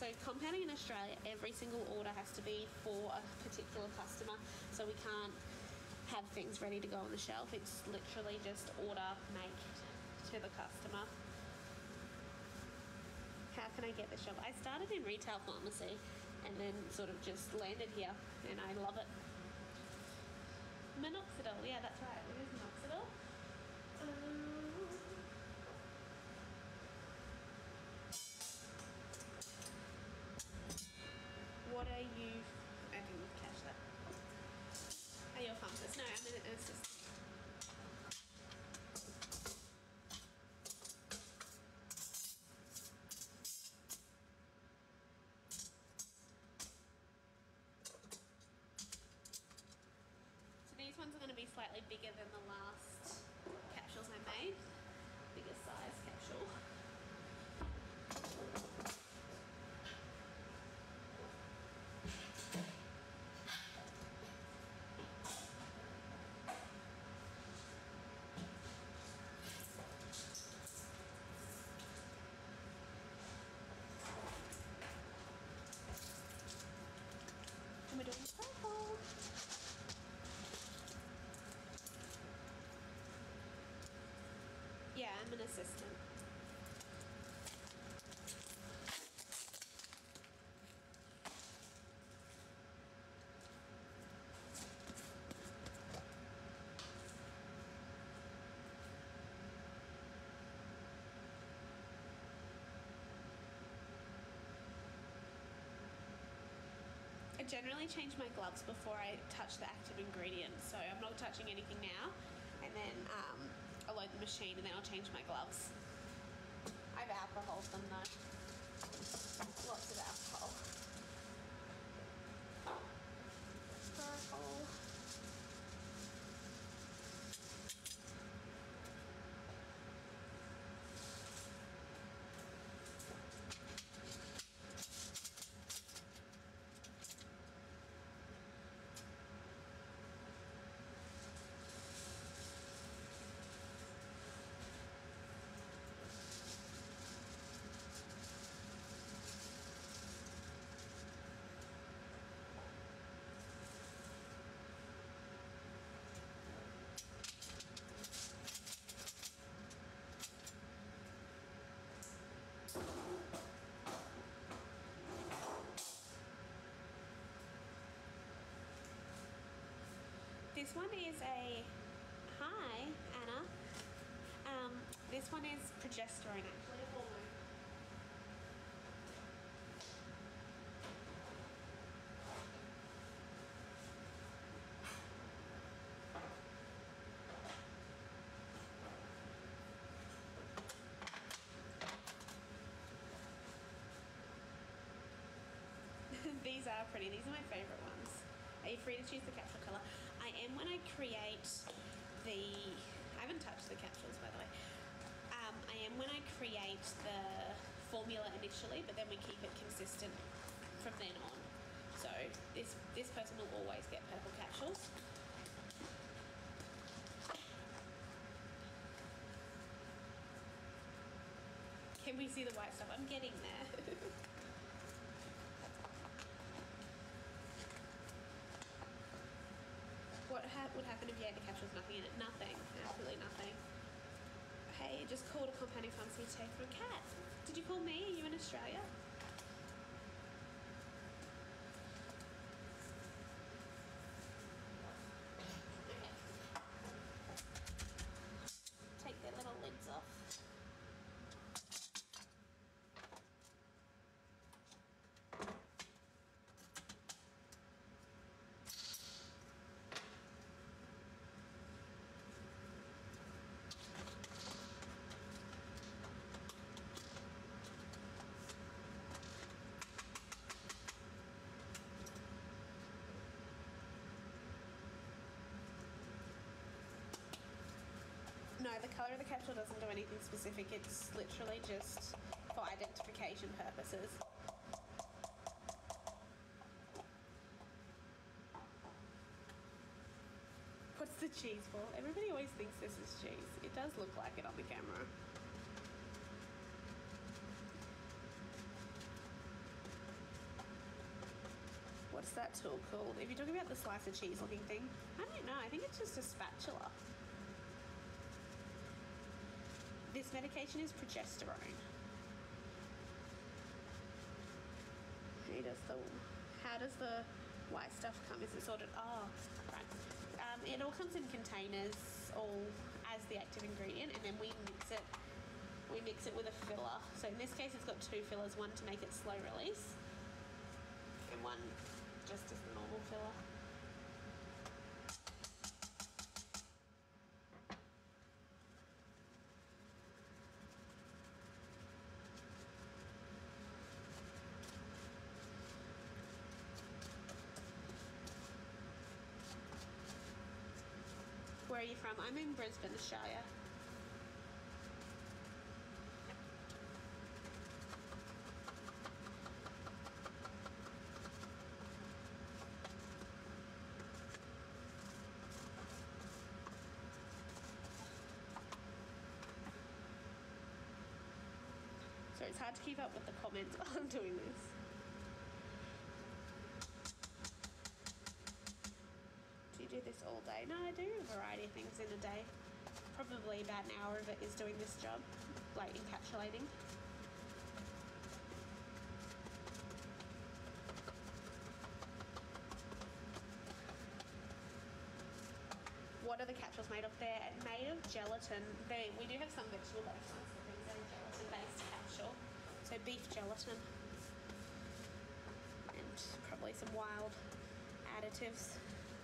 So compounding in Australia, every single order has to be for a particular customer. So we can't have things ready to go on the shelf. It's literally just order, make to the customer. How can I get this job? I started in retail pharmacy and then sort of just landed here, and I love it. Minoxidil, yeah, that's right. It is minoxidil. What are you? I didn't catch that. Are you a pharmacist? No, I'm an assistant. So these ones are going to be slightly bigger than the last capsules I made. Bigger size capsule. And we're doing purple. Yeah, I'm an assistant. I generally change my gloves before I touch the active ingredient, so I'm not touching anything now, and then I'll load the machine and then I'll change my gloves. I've alcoholed them though. Lots of alcohol. Purple. This one is a, hi Anna, this one is progesterone actually, hormone. These are pretty, these are my favourite ones. Are you free to choose the capsule colour? I am when I create the, I haven't touched the capsules by the way. I am when I create the formula initially, but then we keep it consistent from then on. So this person will always get purple capsules. Can we see the white stuff? I'm getting there. What would happen if you ate the capsules, nothing in it? Nothing, absolutely nothing. Hey, just called a compounding pharmacy to take for a cat. Did you call me? Are you in Australia? Okay. Take their little lids off. No, the colour of the capsule doesn't do anything specific. It's literally just for identification purposes. What's the cheese for? Everybody always thinks this is cheese. It does look like it on the camera. What's that tool called? If you're talking about the slice of cheese looking thing, I don't know. I think it's just a spatula. This medication is progesterone. How does the white stuff come? Is it sorted? Oh, right. It all comes in containers, all as the active ingredient, and then we mix it. We mix it with a filler. So in this case, it's got 2 fillers: one to make it slow release, and one just as the normal filler. Where are you from? I'm in Brisbane, Australia. So it's hard to keep up with the comments while I'm doing this. Do you do this all day? No, I do a variety of things in a day. Probably about an hour of it is doing this job, like encapsulating. What are the capsules made of? They're made of gelatin. We do have some vegetable-based ones, but these are gelatin-based capsule. So beef gelatin and probably some wild additives.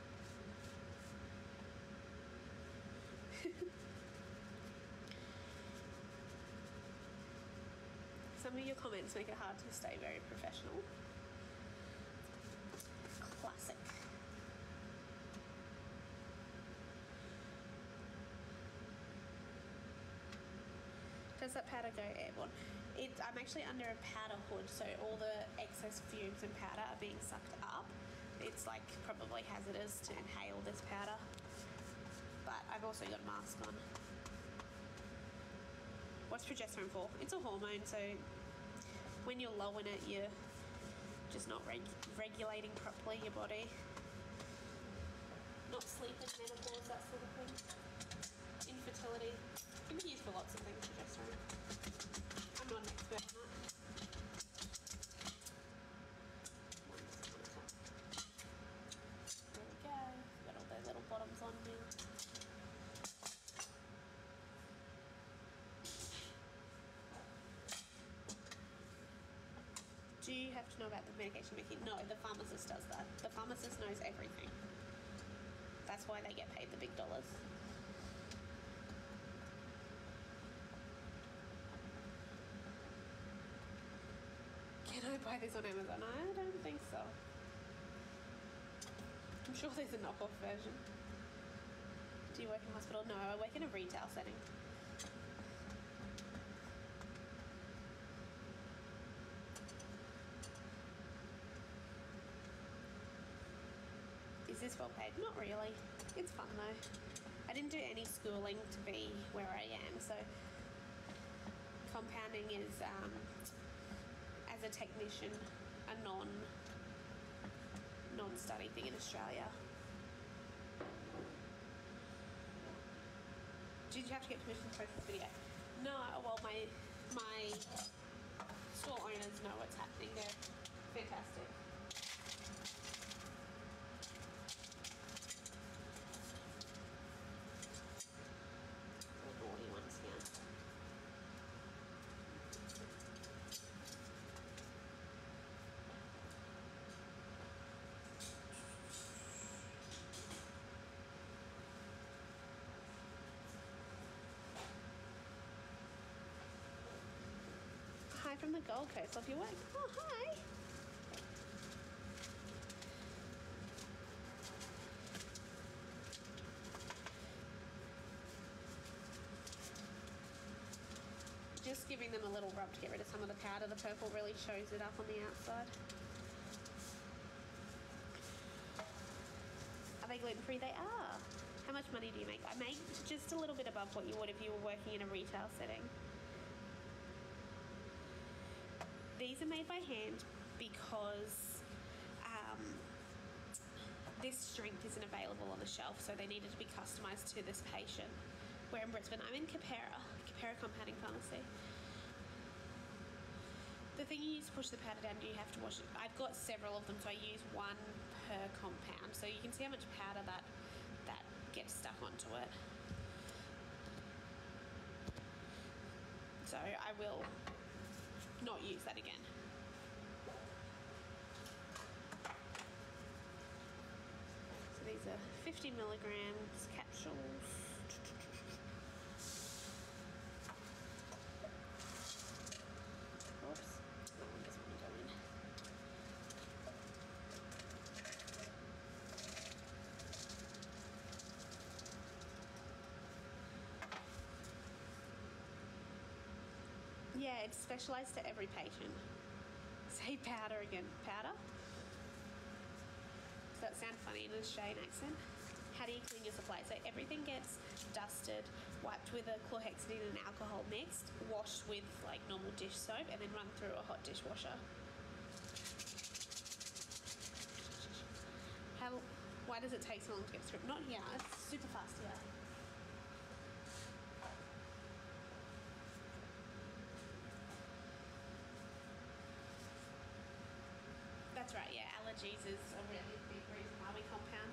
Some of your comments make it hard to stay very professional. Classic. Does that powder go airborne? I'm actually under a powder hood, so all the excess fumes and powder are being sucked up. It's like probably hazardous to inhale this powder, but I've also got a mask on. What's progesterone for? It's a hormone, so when you're low in it, you're just not regulating properly your body. Not sleeping, menopause, that sort of thing. Infertility. It can be used for lots of things, progesterone. I'm not an expert on that. There we go. Got all those little bottoms on now. Do you have to know about the medication making? No, the pharmacist does that. The pharmacist knows everything. That's why they get paid the big dollars. Can I buy this on Amazon? I don't think so. I'm sure there's a knockoff version. Do you work in hospital? No, I work in a retail setting. Is this well paid? Not really. It's fun though. I didn't do any schooling to be where I am, so compounding is, as a technician, a non-study thing in Australia. Did you have to get permission to post this video? No, well, my store owners know what's happening. They're fantastic. Naughty ones here. Hi from the Gold Coast. Love your work. Oh, hi. Just giving them a little rub to get rid of some of the powder. The purple really shows it up on the outside. Are they gluten-free? They are. How much money do you make? I make just a little bit above what you would if you were working in a retail setting. These are made by hand because this strength isn't available on the shelf, so they needed to be customised to this patient. We're in Brisbane. I'm in Capera Compounding Pharmacy. The thing you use to push the powder down, you have to wash it. I've got several of them, so I use one per compound. So you can see how much powder that gets stuck onto it. So I will not use that again. So these are 50 milligrams capsules. Oops, that one doesn't want to go in. Yeah, it's specialised to every patient. Say powder again. Powder? Does that sound funny in an Australian accent? How do you clean your supply? So everything gets dusted, wiped with a chlorhexidine and alcohol mixed, washed with like normal dish soap, and then run through a hot dishwasher. Why does it take so long to get through? Not here. It's super fast here. That's right, yeah, allergies is a really big reason why we compound.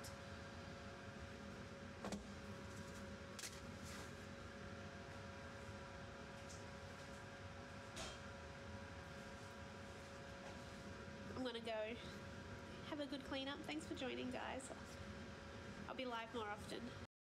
I'm gonna go have a good clean up. Thanks for joining, guys. I'll be live more often.